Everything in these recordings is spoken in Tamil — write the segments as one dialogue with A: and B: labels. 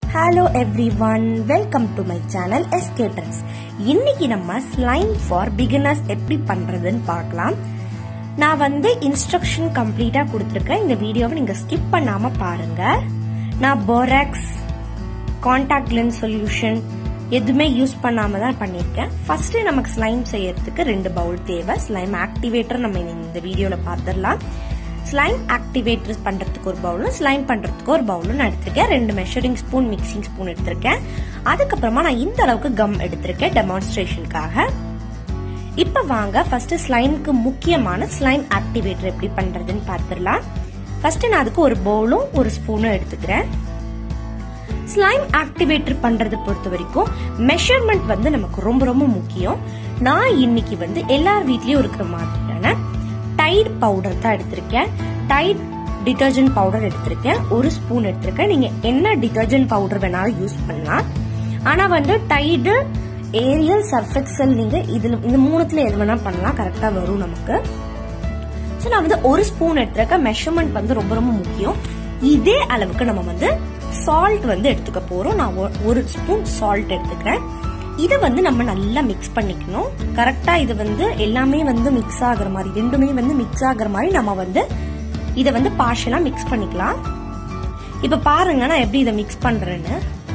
A: Hello everyone, welcome to my channel Activator. இன்னைக்கு நம்ம slime for beginners எப்படி பண்றதுன்னு பார்க்கலாம். நான் வந்து இன்ஸ்ட்ரக்ஷன் கம்ப்ளீட்டா கொடுத்திருக்கேன். இந்த வீடியோவை நீங்க ஸ்கிப் பண்ணாம பாருங்க. நான் borax, contact lens solution எதுமே யூஸ் பண்ணாம தான் பண்ணிருக்கேன். ஃபர்ஸ்ட் நமக்கு ஸ்லைம் செய்யறதுக்கு 2 பவுல் தேவை. ஸ்லைம் ஆக்டிவேட்டர் நம்ம இந்த வீடியோல பார்த்திரலாம். ஸ்லைம் ஆக்டிவேட்டர் பண்றதுக்கு ஒரு பவுலும் ஸ்லைம் பண்றதுக்கு ஒரு பவுலும் நான் எடுத்திருக்கேன். 2 மெஷரிங் ஸ்பூன் மிக்சிங் ஸ்பூன் எடுத்திருக்கேன். அதுக்கப்புறமா நான் இந்த அளவுக்கு கம் எடுத்திருக்கேன் டெமான்ஸ்ட்ரேஷனுக்காக. இப்ப வாங்க ஃபர்ஸ்ட் ஸ்லைம்க்கு முக்கியமான ஸ்லைம் ஆக்டிவேட்டர் எப்படி பண்றதுன்னு பார்த்திடலாம். ஃபர்ஸ்ட் நான் அதுக்கு ஒரு பவுலும் ஒரு ஸ்பூனும் எடுத்துக்கிறேன். ஸ்லைம் ஆக்டிவேட்டர் பண்றது பொறுத்த வரைக்கும் மெஷர்மெண்ட் வந்து நமக்கு ரொம்ப ரொம்ப முக்கியம். நான் இன்னைக்கு வந்து எல்லார் வீட்லயும் இருக்கிற மாதிரியான டைட் பவுடர் தான் எடுத்திருக்கேன். டைட் டிடர்ஜென்ட் பவுடர் எடுத்திருக்கேன். ஒரு ஸ்பூன் எடுத்திருக்கேன். நீங்க என்ன டிடர்ஜென்ட் பவுடர் வேணாலும் யூஸ் பண்ணலாம். ஆனா வந்து டைடு, ஏரியல், சர்ஃபெக்சல் நீங்க இதுல இந்த மூணுத்துல எது வேணா பண்ணலாம், கரெக்டா வரும் நமக்கு. சோ நான் வந்து ஒரு ஸ்பூன் எடுத்திருக்கேன். மெஷர்மெண்ட் வந்து ரொம்ப ரொம்ப முக்கியம். இதே அளவுக்கு நம்ம வந்து சால்ட் வந்து எடுத்துக்க போறோம். நான் ஒரு ஸ்பூன் சால்ட் எடுத்துக்கிறேன். இத வந்து நம்ம நல்லா மிக்ஸ் பண்ணிக்கணும். கரெக்டா இது வந்து எல்லாமே வந்து மிக்ஸ் ஆகுற மாதிரி, ரெண்டுமே வந்து மிக்ஸ் ஆகுற மாதிரி நம்ம வந்து இத வந்து பார்ஷலா மிக்ஸ் பண்ணிக்கலாம். இப்ப பாருங்க நான் எப்படி இத மிக்ஸ் பண்றேன்னு.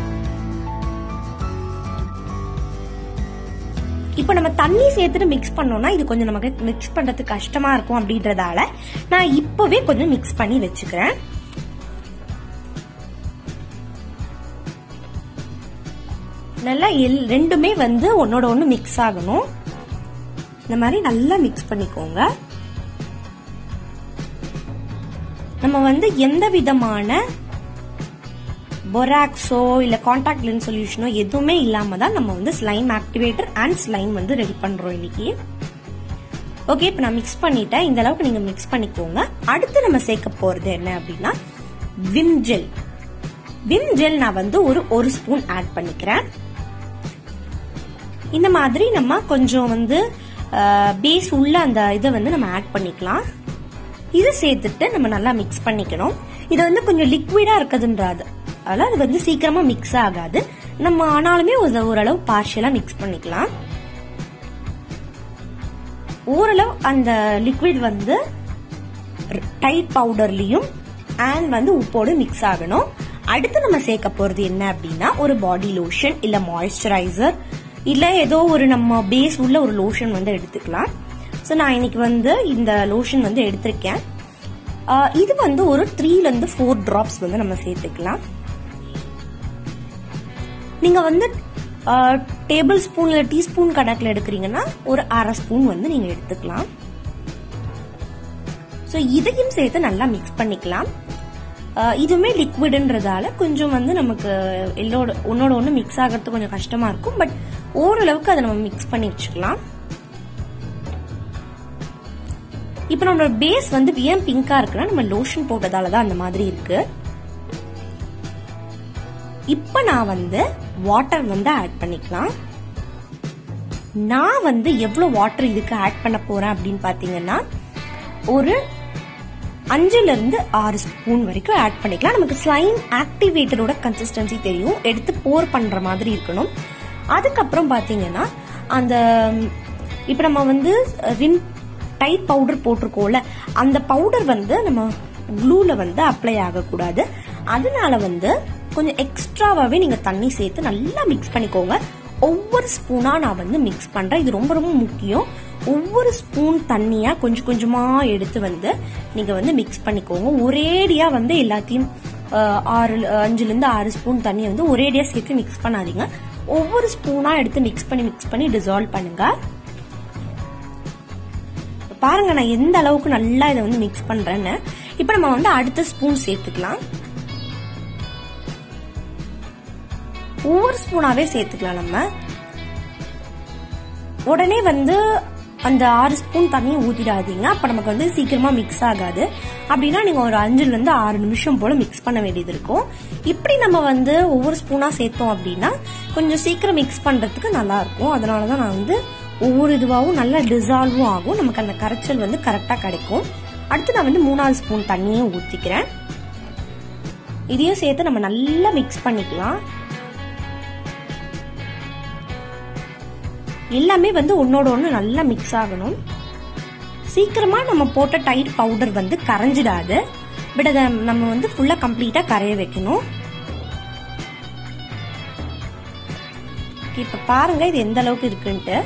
A: இப்ப நம்ம தண்ணி சேர்த்துட்டு மிக்ஸ் பண்ணோம்னா இது கொஞ்சம் நமக்கு மிக்ஸ் பண்றதுக்கு கஷ்டமா இருக்கும். அப்படின்றதால நான் இப்பவே கொஞ்சம் மிக்ஸ் பண்ணி வச்சுக்கிறேன். நல்லா ரெண்டுமே வந்து ஒன்னோட ஒண்ணு மிக்ஸ் ஆகணும். இந்த மாதிரி நல்லா மிக்ஸ் பண்ணிக்கோங்க. நம்ம வந்து எந்த விதமான போராக்ஸோ இல்ல கான்டாக்ட் லென்ஸ் சொல்யூஷனோ எதுவுமே இல்லாம தான் நம்ம வந்து ஸ்லைம் ஆக்டிவேட்டர் அண்ட் ஸ்லைம் வந்து ரெடி பண்றோம் இன்னைக்கு. ஓகே, இப்ப நான் மிக்ஸ் பண்ணிட்டேன். இந்த அளவுக்கு நீங்க மிக்ஸ் பண்ணிக்கோங்க. அடுத்து நம்ம சேர்க்க போறது என்ன அப்படின்னா விம் ஜெல். விம் ஜெல் நான் வந்து ஒரு ஸ்பூன் ஆட் பண்ணிக்கிறேன். இந்த மாதிரி நம்ம கொஞ்சம் வந்து பேஸ் உள்ள அந்த இதை வந்து நம்ம ஆட் பண்ணிக்கலாம். இதை சேர்த்துட்டு நம்ம நல்லா மிக்ஸ் பண்ணிக்கணும். இது வந்து கொஞ்சம் லிக்விடா இருக்குதுன்றாது, அதனால அது வந்து சீக்கிரமா மிக்ஸ் ஆகாது. நம்ம ஆனாலுமே ஓரளவு பார்ஷியலா மிக்ஸ் பண்ணிக்கலாம். ஓரளவு அந்த லிக்விட் வந்து டைட் பவுடர்லயும் அண்ட் வந்து உப்போடு மிக்ஸ் ஆகணும். அடுத்து நம்ம சேர்க்க போறது என்ன அப்படின்னா ஒரு பாடி லோஷன் இல்ல மாய்ஸ்சரைசர் இல்ல ஏதோ ஒரு நம்ம பேஸ் உள்ள ஒரு லோஷன் வந்து எடுத்துக்கலாம். சோ நான் இன்னைக்கு வந்து இந்த லோஷன் வந்து எடுத்திருக்கேன். இது வந்து ஒரு 3 to 4 டிராப்ஸ் வந்து நம்ம சேர்த்துக்கலாம். நீங்க வந்து டேபிள் ஸ்பூன் இல்ல டீஸ்பூன் கணக்குல எடுக்கிறீங்கன்னா ஒரு 1/2 ஸ்பூன் வந்து நீங்க எடுத்துக்கலாம். சோ இதையும் சேர்த்து நல்லா மிக்ஸ் பண்ணிக்கலாம். இதுவுமே லிக்விட்ன்றதால கொஞ்சம் வந்து நமக்கு ஒன்னோட ஒண்ணு மிக்ஸ் ஆகிறது கொஞ்சம் கஷ்டமா இருக்கும். பட் ஓரளவுக்கு அதை நம்ம மிக்ஸ் பண்ணி வச்சுக்கலாம். இப்ப நம்மளோட பேஸ் வந்து ஏன் பிங்கா இருக்குன்னா நம்ம லோஷன் போட்டதாலதான் அந்த மாதிரி இருக்கு. இப்ப நான் வந்து வாட்டர் வந்து ஆட் பண்ணிக்கலாம். நான் வந்து எவ்வளவு வாட்டர் இதுக்கு ஆட் பண்ண போறேன் அப்படின்னு பாத்தீங்கன்னா ஒரு 5 to 6 ஸ்பூன் வரைக்கும் ஆட் பண்ணிக்கலாம். நமக்கு ஸ்லைம் ஆக்டிவேட்டரோட கன்சிஸ்டன்சி தெரியும். எடுத்து போர் பண்ற மாதிரி இருக்கணும். அதுக்கப்புறம் பாத்தீங்கன்னா அந்த இப்ப நம்ம வந்து டைட் பவுடர் போட்டிருக்கோம்ல, அந்த பவுடர் வந்து நம்ம க்ளூல வந்து அப்ளை ஆகக்கூடாது. அதனால வந்து கொஞ்சம் எக்ஸ்ட்ராவாவே நீங்க தண்ணி சேர்த்து நல்லா மிக்ஸ் பண்ணிக்கோங்க. ஒவ்வொரு ஸ்பூனா நான் வந்து மிக்ஸ் பண்றேன். இது ரொம்ப ரொம்ப முக்கியம். ஒவ்வொரு ஸ்பூன் தண்ணியா கொஞ்சம் கொஞ்சமா எடுத்து வந்து நீங்க வந்து மிக்ஸ் பண்ணிக்கோங்க. ஒரேடியா வந்து எல்லாத்தையும் 5 to 6 ஸ்பூன் தண்ணி வந்து ஒரேடியா சேர்த்து மிக்ஸ் பண்ணாதீங்க. ஒவ்வொரு ஸ்பூனா எடுத்து மிக்ஸ் பண்ணி டிசால்வ் பண்ணுங்க. பாருங்க நான் எந்த அளவுக்கு நல்லா இதை வந்து மிக்ஸ் பண்றேன்னு. இப்ப நம்ம வந்து அடுத்த ஸ்பூன் சேர்த்துக்கலாம். ஒவ்வொரு ஸ்பூனாவே சேர்த்துக்கலாம். நம்ம உடனே வந்து அந்த 6 ஸ்பூன் தண்ணியை ஊத்திடாதீங்க. அப்ப நமக்கு வந்து சீக்கிரமா மிக்ஸ் ஆகாது. அப்படின்னா நீங்க ஒரு 5 to 6 நிமிஷம் போல மிக்ஸ் பண்ண வேண்டியது இருக்கும். இப்படி நம்ம வந்து ஒவ்வொரு ஸ்பூனா சேர்த்தோம் அப்படின்னா கொஞ்சம் சீக்கிரம் மிக்ஸ் பண்றதுக்கு நல்லா இருக்கும். அதனாலதான் நான் வந்து ஒவ்வொரு இதுவாகவும் நல்லா டிசால்வும் ஆகும். நமக்கு அந்த கரைச்சல் வந்து கரெக்டா கிடைக்கும். அடுத்து நான் வந்து 3வது ஸ்பூன் தண்ணியை ஊத்திக்கிறேன். இதையும் சேர்த்து நம்ம நல்லா மிக்ஸ் பண்ணிக்கலாம். எல்லாமே வந்து ஒன்னோட ஒண்ணு நல்லா மிக்ஸ் ஆகணும். சீக்கிரமா நம்ம போட்ட டைட் பவுடர் வந்து கரைஞ்சிடாது. பட் அதை நம்ம வந்து ஃபுல்லா கம்ப்ளீட்டா கரைய வைக்கணும். இப்ப பாருங்க இது எந்த அளவுக்கு இருக்குன்ட்டு.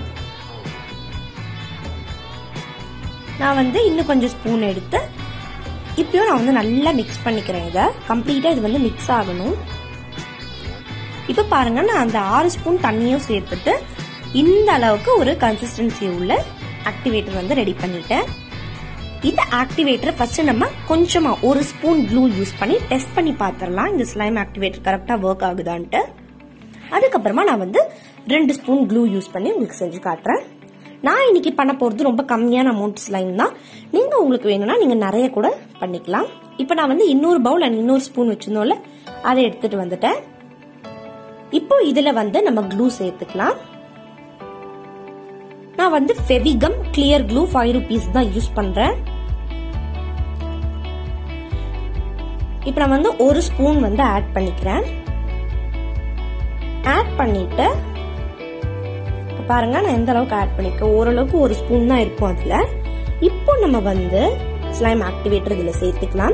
A: நான் வந்து இன்னும் கொஞ்சம் ஸ்பூன் எடுத்து இப்பயும் நான் வந்து நல்லா மிக்ஸ் பண்ணிக்கிறேன். இதை கம்ப்ளீட்டா இது வந்து மிக்ஸ் ஆகணும். இப்ப பாருங்க நான் அந்த 6 ஸ்பூன் தண்ணியும் சேர்த்துட்டு இந்த அளவுக்கு ஒரு கன்சிஸ்டன்சி உள்ள ஆக்டிவேட்டர் வந்து ரெடி பண்ணிட்டேன். இந்த ஆக்டிவேட்டர் ஃபர்ஸ்ட் நம்ம கொஞ்சமா 1 ஸ்பூன் க்ளூ யூஸ் பண்ணி டெஸ்ட் பண்ணி பார்த்துடலாம் இந்த ஸ்லைம் ஆக்டிவேட்டர் கரெக்டா ஒர்க் ஆகுதான்ட்டு. அதுக்கப்புறமா நான் வந்து 2 ஸ்பூன் க்ளூ யூஸ் பண்ணி உங்களுக்கு செஞ்சு காட்டுறேன். நான் இன்னைக்கு பண்ண போறது ரொம்ப கம்மியான அமௌண்ட் ஸ்லைம் தான். நீங்க உங்களுக்கு வேணும்னா நீங்க நிறைய கூட பண்ணிக்கலாம். இப்ப நான் வந்து இன்னொரு பவுல் அண்ட் இன்னொரு ஸ்பூன் வச்சிருந்தோம்ல அதை எடுத்துட்டு வந்துட்டேன். இப்போ இதுல வந்து நம்ம க்ளூ சேர்த்துக்கலாம். நான் வந்து ஃபெவிகம் கிளியர் க்ளூ 5 rupees தான் யூஸ் பண்றேன். இப்ப நான் வந்து 1 ஸ்பூன் வந்து ஆட் பண்ணிக்கிறேன். ஆட் பண்ணிட்டு பாருங்க நான் எந்த அளவுக்கு ஆட் பண்ணிருக்கேன். ஓரளவுக்கு 1 ஸ்பூன் தான் இருக்கும் அதுல. இப்போ நம்ம வந்து ஸ்லைம் ஆக்டிவேட்டர் இதுல சேர்த்துக்கலாம்.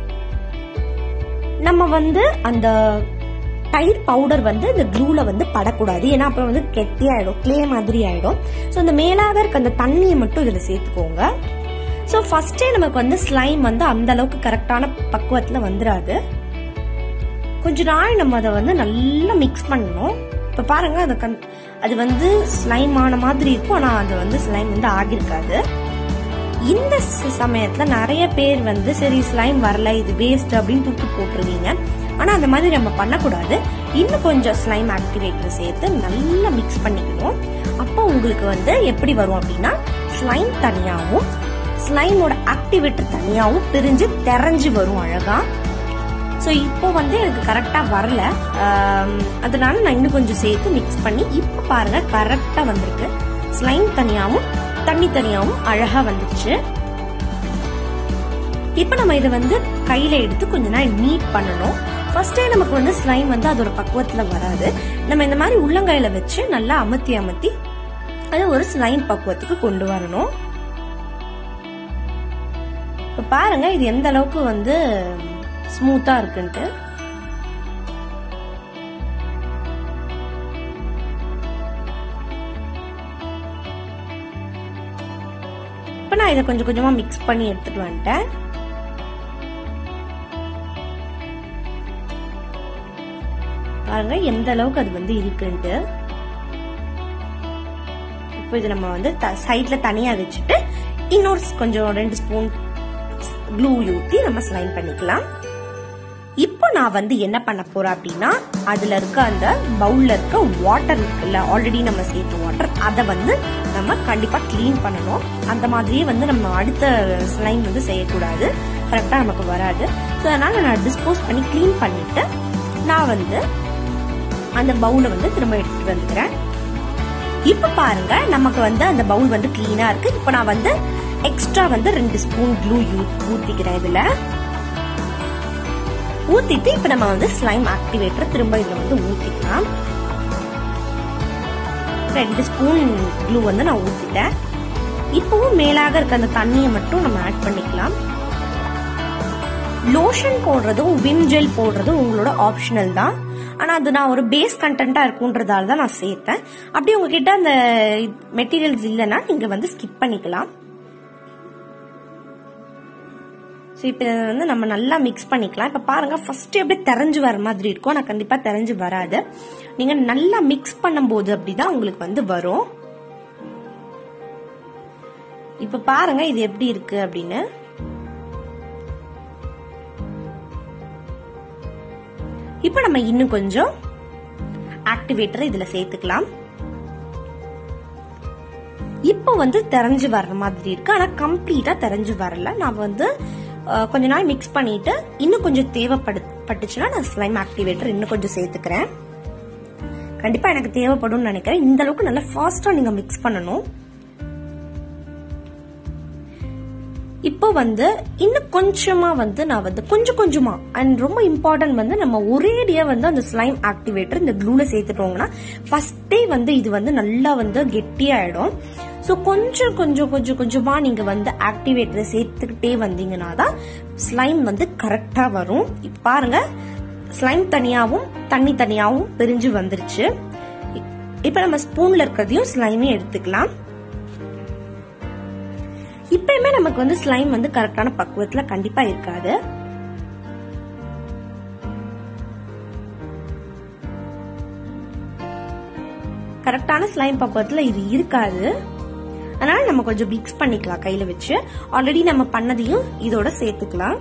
A: நம்ம வந்து அந்த டைட் பவுடர் வந்து இந்த க்ளூல வந்து படக்கூடாது. ஏன்னா அப்புறம் வந்து கெட்டியாயிடும், கிளே மாதிரி ஆயிடும். ஸோ அந்த மேலாக இருக்க அந்த தண்ணியை மட்டும் இதுல சேர்த்துக்கோங்க. ஸோ ஃபர்ஸ்டே நமக்கு வந்து ஸ்லைம் வந்து அந்த அளவுக்கு கரெக்டான பக்குவத்துல வந்துடாது. கொஞ்ச நாள் நம்ம அதை வந்து நல்லா மிக்ஸ் பண்ணணும். இப்ப பாருங்க அது வந்து ஸ்லைம் ஆன மாதிரி இருக்கும். ஆனா அது வந்து ஸ்லைம் வந்து ஆகிருக்காது. இந்த சமயத்துல நிறைய பேர் வந்து சரி ஸ்லைம் வரல இது வேஸ்ட் அப்படின்னு தூக்கி போட்டுருவீங்க. ஆனா அந்த மாதிரி நம்ம பண்ணக்கூடாது. இன்னும் கொஞ்சம் ஸ்லைம் ஆக்டிவேட்டர் சேர்த்து நல்லா மிக்ஸ் பண்ணிக்கணும். அப்போ உங்களுக்கு வந்து எப்படி வரும் அப்படின்னா ஸ்லைம் தனியாவும் ஸ்லைமோட ஆக்டிவேட்டர் தனியாவும் பிரிஞ்சு தெரிஞ்சு வரும் அழகா. ஸோ இப்போ வந்து எனக்கு கரெக்டா வரல, அதனால நான் இன்னும் கொஞ்சம் சேர்த்து மிக்ஸ் பண்ணி இப்போ பாருங்க கரெக்டா வந்திருக்கு. ஸ்லைம் தனியாவும் தண்ணி தனியாவும் அழகா வந்துருச்சு. இப்போ நம்ம இதை வந்து கையில எடுத்து கொஞ்ச நாள் நீட் பண்ணணும். ஃபர்ஸ்டே நமக்கு வந்து ஸ்லைம் வந்து அதோட பக்குவத்துல வராது. நம்ம இந்த மாதிரி உள்ளங்கையில வச்சு நல்லா அமுத்தி அமுத்தி அது ஒரு ஸ்லைம் பக்குவத்துக்கு கொண்டு வரணும். இப்ப பாருங்க இது எந்த அளவுக்கு வந்து ஸ்மூத்தா இருக்குன்ட்டு. இப்ப நான் இதை கொஞ்சம் கொஞ்சமா மிக்ஸ் பண்ணி எடுத்துட்டு வந்துட்டேன். பாருங்க எந்த அளவுக்கு அது வந்து இருக்குன்ட்டு. இப்போ இது நம்ம வந்து சைட்ல தனியா வச்சுட்டு இன்னொரு கொஞ்சம் 2 ஸ்பூன் க்ளூ ஊத்தி நம்ம ஸ்லைம் பண்ணிக்கலாம். இப்போ நான் வந்து என்ன பண்ண போறேன் அப்படின்னா அதுல இருக்க அந்த பவுல்ல இருக்க வாட்டர் இருக்குல்ல, ஆல்ரெடி நம்ம சேர்த்த வாட்டர், அதை வந்து நம்ம கண்டிப்பா கிளீன் பண்ணணும். அந்த மாதிரியே வந்து நம்ம அடுத்த ஸ்லைம் வந்து செய்யக்கூடாது, கரெக்டா நமக்கு வராது. ஸோ அதனால நான் டிஸ்போஸ் பண்ணி கிளீன் பண்ணிட்டு நான் வந்து அந்த பவுல வந்து திரும்ப எடுத்துட்டு வந்துக்கிறேன். இப்ப பாருங்க நமக்கு வந்து அந்த பவுல் வந்து கிளீனா இருக்கு. இப்ப நான் வந்து எக்ஸ்ட்ரா வந்து 2 ஸ்பூன் க்ளூ ஊத்திக்கிறேன். இதுல ஊத்திட்டு இப்ப நம்ம வந்து ஸ்லைம் ஆக்டிவேட்டர் திரும்ப இதுல வந்து ஊத்திக்கலாம். 2 ஸ்பூன் க்ளூ வந்து நான் ஊத்திட்டேன். இப்பவும் மேலாக இருக்க அந்த தண்ணியை மட்டும் நம்ம ஆட் பண்ணிக்கலாம். லோஷன் போடுறதும் விம் ஜெல் போடுறதும் உங்களோட ஆப்ஷனல் தான். ஆனா அது நான் ஒரு பேஸ் கண்டென்ட்டா இருக்குன்றதால தான் நான் சேர்த்தேன். அப்படி உங்ககிட்ட அந்த மெட்டீரியல்ஸ் இல்லைன்னா நீங்க வந்து ஸ்கிப் பண்ணிக்கலாம். இப்ப வந்து நம்ம நல்லா மிக்ஸ் பண்ணிக்கலாம். இப்ப பாருங்க ஃபர்ஸ்ட் அப்படியே தெரிஞ்சு வர மாதிரி இருக்கும். ஆனா கண்டிப்பா தெரிஞ்சு வராது. நீங்க நல்லா மிக்ஸ் பண்ணும் போது அப்படிதான் உங்களுக்கு வந்து வரும். இப்ப பாருங்க இது எப்படி இருக்கு அப்படின்னு. இப்ப நம்ம இன்னும் கொஞ்சம் ஆக்டிவேட்டர் இதுல சேர்த்துக்கலாம். இப்போ வந்து தெரிஞ்சு வர்ற மாதிரி இருக்கு, ஆனா கம்ப்ளீட்டா தெரிஞ்சு வரல. நான் வந்து கொஞ்ச நாள் மிக்ஸ் பண்ணிட்டு இன்னும் கொஞ்சம் தேவைப்பட்டுச்சுன்னா நான் ஸ்லைம் ஆக்டிவேட்டர் இன்னும் கொஞ்சம் சேர்த்துக்கிறேன். கண்டிப்பா எனக்கு தேவைப்படும் நினைக்கிறேன். இந்த அளவுக்கு நல்லா ஃபாஸ்டா நீங்க மிக்ஸ் பண்ணணும். இப்போ வந்து இன்னும் கொஞ்சமா வந்து நான் வந்து கொஞ்சம் கொஞ்சமா அண்ட் ரொம்ப இம்பார்ட்டன்ட் வந்து நம்ம ஒரேடியா வந்து அந்த ஸ்லைம் ஆக்டிவேட்டர் இந்த க்ளூல சேர்த்துட்டோம்னா ஃபர்ஸ்டே வந்து இது வந்து நல்லா வந்து கெட்டியாயிடும். ஸோ கொஞ்சமா நீங்க வந்து ஆக்டிவேட்டரை சேர்த்துக்கிட்டே வந்தீங்கன்னா தான் ஸ்லைம் வந்து கரெக்டா வரும். இப்ப பாருங்க ஸ்லைம் தனியாவும் தண்ணி தனியாவும் பிரிஞ்சு வந்துருச்சு. இப்ப நம்ம ஸ்பூன்ல இருக்கிறதையும் ஸ்லைமையும் எடுத்துக்கலாம். இப்பயுமே நமக்கு வந்து ஸ்லைம் வந்து கரெக்டான பக்குவத்துல கண்டிப்பா இருக்காது. கரெக்டான ஸ்லைம் பக்குவத்துல இது இருக்காது. அதனால நம்ம கொஞ்சம் மிக்ஸ் பண்ணிக்கலாம் கையில வச்சு. ஆல்ரெடி நம்ம பண்ணதையும் இதோட சேர்த்துக்கலாம்.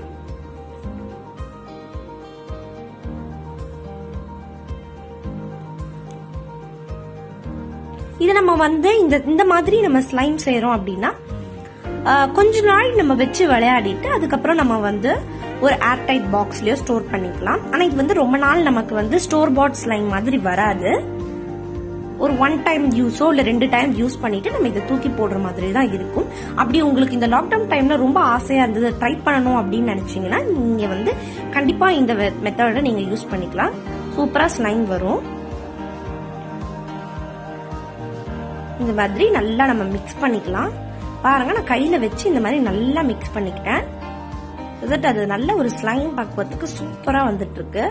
A: இது நம்ம வந்து இந்த மாதிரி நம்ம ஸ்லைம் செய்யறோம் அப்படின்னா கொஞ்ச நாள் நம்ம வச்சு விளையாடிட்டு அதுக்கப்புறம் நம்ம வந்து ஒரு ஏர்டைட் பாக்ஸ்லயோ ஸ்டோர் பண்ணிக்கலாம். ஆனா இது வந்து ரொம்ப நாள் நமக்கு வந்து ஸ்டோர் பாட் ஸ்லைம் மாதிரி வராது. ஒரு 1 டைம் யூஸோ இல்ல 2 டைம் யூஸ் பண்ணிட்டு நம்ம இதை தூக்கி போடுற மாதிரி தான் இருக்கும். அப்படி உங்களுக்கு இந்த லாக்டவுன் டைம்ல ரொம்ப ஆசையா இருந்தது ட்ரை பண்ணணும் அப்படின்னு நினைச்சீங்கன்னா நீங்க வந்து கண்டிப்பா இந்த மெத்தட நீங்க யூஸ் பண்ணிக்கலாம். சூப்பரா ஸ்லைம் வரும். இந்த மாதிரி நல்லா நம்ம மிக்ஸ் பண்ணிக்கலாம். பாருங்க நான் கையில வச்சு இந்த மாதிரி நல்லா மிக்ஸ் பண்ணிக்கிட்டேன். அது நல்ல ஒரு ஸ்லைம் பக்குவத்துக்கு சூப்பரா வந்துட்டு இருக்கு.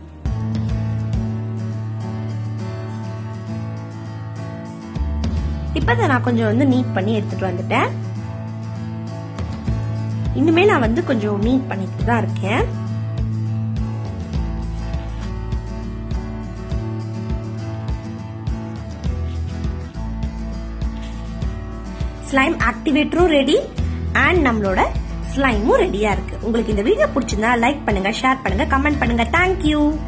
A: இப்ப நான் கொஞ்சம் வந்து நீட் பண்ணி எடுத்துட்டு வந்துட்டேன். இன்னுமே நான் வந்து கொஞ்சம் நீட் பண்ணிட்டு தான் இருக்கேன். ஸ்லைம் ஆக்டிவேட்டரும் ரெடி அண்ட் நம்மளோட ஸ்லைமும் ரெடியா இருக்கு. உங்களுக்கு இந்த வீடியோ பிடிச்சிருந்தா லைக் பண்ணுங்க, ஷேர் பண்ணுங்க, கமெண்ட் பண்ணுங்க. தேங்க்யூ.